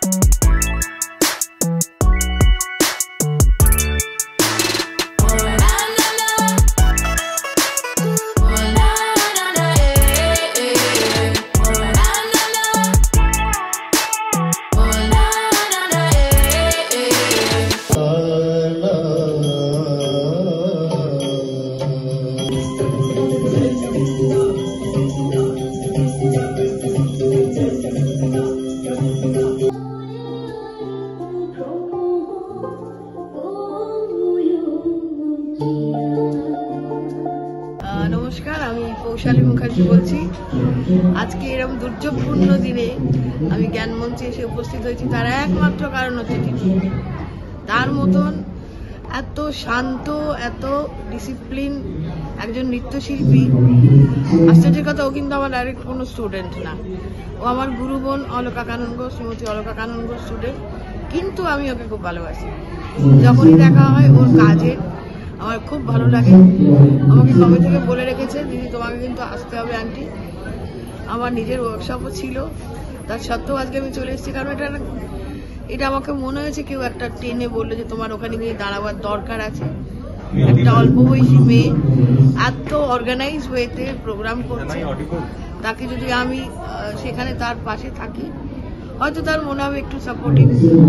নমস্কার, আমি পৌশালী মুখার্জি বলছি। আজকে এরকম দুর্যোগপূর্ণ দিনে আমি জ্ঞান মঞ্চে এসে উপস্থিত হয়েছি, তার একমাত্র কারণ হচ্ছে তিথি। তার মতন এত শান্ত, এত ডিসিপ্লিন একজন নৃত্যশিল্পী। আশ্চর্যের কথা, ও কিন্তু আমার ডাইরেক্ট কোনো স্টুডেন্ট না, ও আমার গুরু বোন অলকা কানন ঘোষ, শ্রীমতী অলকা কানন ঘোষ স্টুডেন্ট। কিন্তু আমি ওকে খুব ভালোবাসি। যখনই দেখা হয় ওর কাজে আমার খুব ভালো লাগে। আমাকে কবে থেকে বলে রেখেছে, দিদি তোমাকে কিন্তু আসতে হবে আন্টি। আমার নিজের ওয়ার্কশপও ছিল, তার সত্ত্বেও আজকে আমি চলে এসেছি। কারণ এটা আমাকে মনে হয়েছে কেউ একটা টেনে বললো যে তোমার ওখানে গিয়ে দাঁড়াবার দরকার আছে। একটা অল্প বয়সী মেয়ে এত অর্গানাইজ ওয়েতে প্রোগ্রাম করছে, তাকে যদি আমি সেখানে তার পাশে থাকি, হয়তো তার মনে হবে একটু সাপোর্টিভ,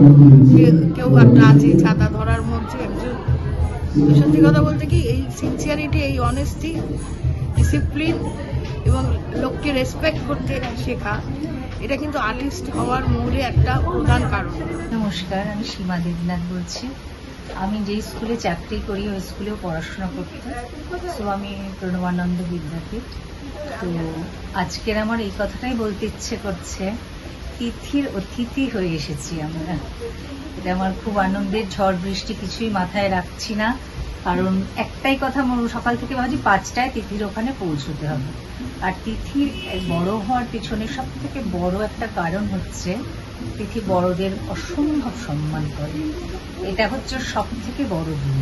কেউ একটা আছে ছাতা ধরার মধ্যে একজন। সত্যি কথা বলতে কি, এই সিনসিয়ারিটি, এই অনেস্টি, ডিসিপ্লিন এবং লোককে রেসপেক্ট করতে শেখা, এটা কিন্তু আর্টিস্ট হওয়ার মূলে একটা প্রধান কারণ। নমস্কার, আমি সীমা দেবনাথ বলছি। আমি যেই স্কুলে চাকরি করি ওই স্কুলেও পড়াশোনা করতে, তো আমি প্রণবানন্দ বিদ্যাপীঠ। তো আজকের আমার এই কথাটাই বলতে ইচ্ছে করছে, তিথির অতিথি হয়ে এসেছি আমরা। এটা আমার খুব আনন্দের। ঝড় বৃষ্টি কিছুই মাথায় রাখছি না, কারণ একটাই কথা, সকাল থেকে ভাবছি 5টায় তিথির ওখানে পৌঁছতে হবে। আর তিথির বড় হওয়ার পিছনে সব থেকে বড় একটা কারণ হচ্ছে তিথি বড়দের অসম্ভব সম্মান করে। এটা হচ্ছে সব থেকে বড় গুণ।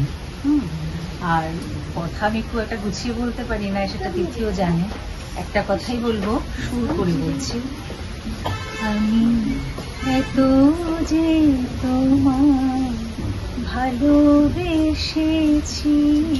আর কথা আমি খুব একটা গুছিয়ে বলতে পারি না, সেটা তিথিও জানে। একটা কথাই বলবো, সুর করে বলছি। আমি এত যে তোমায় ভালোবেসেছি,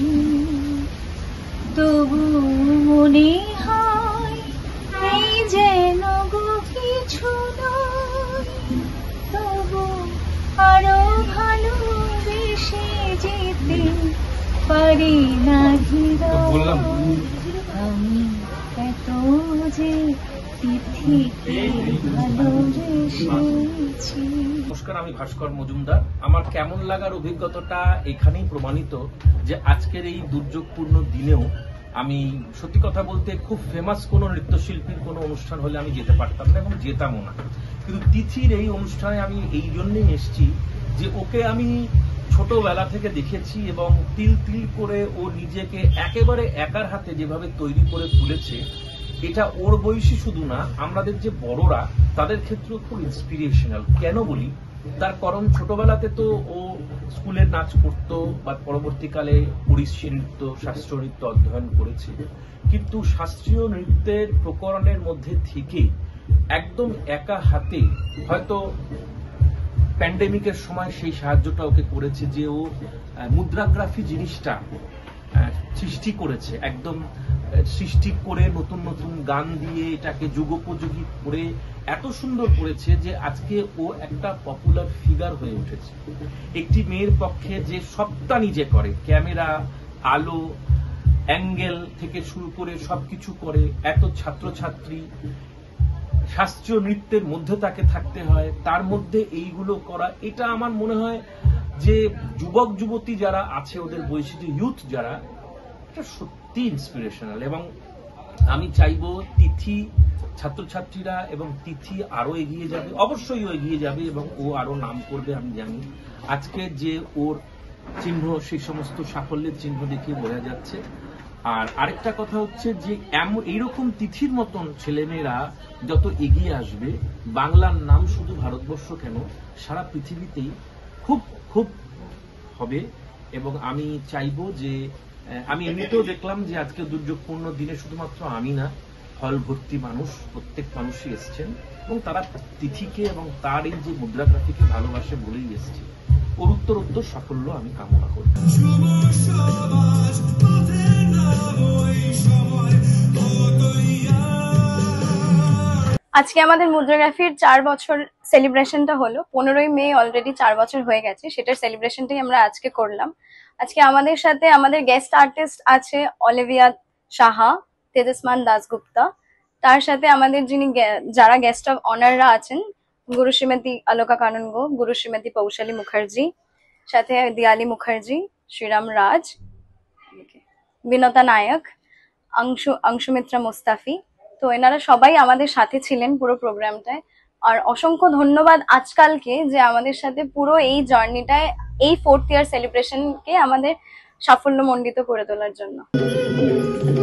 তবু মনে হয় এই যেন গো কিছু নয়, তবু আরো ভালোবেসে যেতে পারি না হৃদয়। আমি এত যে নমস্কার, আমি ভাস্কর মজুমদার। আমার কেমন লাগার অভিজ্ঞতাটা এখানেই প্রমাণিত যে আজকের এই দুর্যোগপূর্ণ দিনেও আমি সত্যি কথা বলতে খুব ফেমাস কোনো নৃত্যশিল্পীর কোনো অনুষ্ঠান হলে আমি যেতে পারতাম না এবং যেতামও না, কিন্তু তিথির এই অনুষ্ঠানে আমি এই জন্যই এসেছি যে ওকে আমি ছোটবেলা থেকে দেখেছি এবং তিল তিল করে ও নিজেকে একেবারে একার হাতে যেভাবে তৈরি করে তুলেছে, এটা ওর বয়সী শুধু না, আমাদের যে বড়রা তাদের ক্ষেত্রেও খুব ইন্সপিরেশনাল। কেন বলি, তার কারণ ছোটবেলাতে তো ও স্কুলের নাচ করতো বা পরবর্তীকালে ওড়িশি নৃত্য, শাস্ত্রীয় নৃত্য অধ্যয়ন করেছে, কিন্তু শাস্ত্রীয় নৃত্যের প্রকরণের মধ্যে থেকে একদম একা হাতে, হয়তো প্যান্ডেমিকের সময় সেই সাহায্যটা ওকে করেছে যে ও মুদ্রাগ্রাফি জিনিসটা সৃষ্টি করেছে, একদম সৃষ্টি করে নতুন নতুন গান দিয়ে এটাকে যুগোপযোগী করে এত সুন্দর করেছে যে আজকে ও একটা পপুলার ফিগার হয়ে উঠেছে। একটি মেয়ের পক্ষে যে সবটা নিজে করে, ক্যামেরা, আলো, অ্যাঙ্গেল থেকে শুরু করে সবকিছু করে, এত ছাত্রছাত্রী, শাস্ত্রীয় নৃত্যের মধ্যে তাকে থাকতে হয়, তার মধ্যে এইগুলো করা, এটা আমার মনে হয় যে যুবক যুবতী যারা আছে, ওদের বয়সী যে ইউথ যারা, এটা সত্যি ইন্সপিরেশনাল। এবং আমি চাইবো তিথি, ছাত্রছাত্রীরা এবং তিথি আরো এগিয়ে যাবে, অবশ্যই ও এগিয়ে যাবে এবং ও আরো নাম করবে, আমি জানি। আজকে যে ওর চিহ্ন, সেই সমস্ত সাফল্যের চিহ্ন দেখিয়ে বোঝা যাচ্ছে। আর আরেকটা কথা হচ্ছে যে এইরকম তিথির মতন ছেলেমেয়েরা যত এগিয়ে আসবে, বাংলার নাম শুধু ভারতবর্ষ কেন, সারা পৃথিবীতেই খুব খুব হবে। এবং আমি চাইবো যে, আমি এমনিতেও দেখলাম যে আজকে দুর্যোগপূর্ণ দিনে শুধুমাত্র আমি না, হল ভর্তি মানুষ, প্রত্যেক মানুষই এসছেন এবং তারা তিথিকে এবং তার এই যে মুদ্রাগ্রাফিকে ভালোবাসে বলেই এসছে। ওর উত্তর সাফল্য আমি কামনা করি। আজকে আমাদের মুদ্রাগ্রাফির 4 বছর সেলিব্রেশনটা হলো। 15ই মে অলরেডি 4 বছর হয়ে গেছে, সেটার সেলিব্রেশনটাই আমরা আজকে করলাম। আজকে আমাদের সাথে আমাদের গেস্ট আর্টিস্ট আছে অলিভিয়া সাহা, তেজস্মান দাসগুপ্তা। তার সাথে আমাদের যারা গেস্ট অফ অনাররা আছেন, গুরু শ্রীমতী আলোকা কাননগো, গুরু শ্রীমতী পৌশালী মুখার্জি, সাথে দিয়ালি মুখার্জি, শ্রীরাম রাজ, বিনতা নায়ক, অংশুমিত্রা মুস্তাফি। তো এনারা সবাই আমাদের সাথে ছিলেন পুরো প্রোগ্রামটায়। আর অসংখ্য ধন্যবাদ আজকালকে, যে আমাদের সাথে পুরো এই জার্নিটায় এই 4th ইয়ার সেলিব্রেশনকে আমাদের সাফল্যমণ্ডিত করে তোলার জন্য।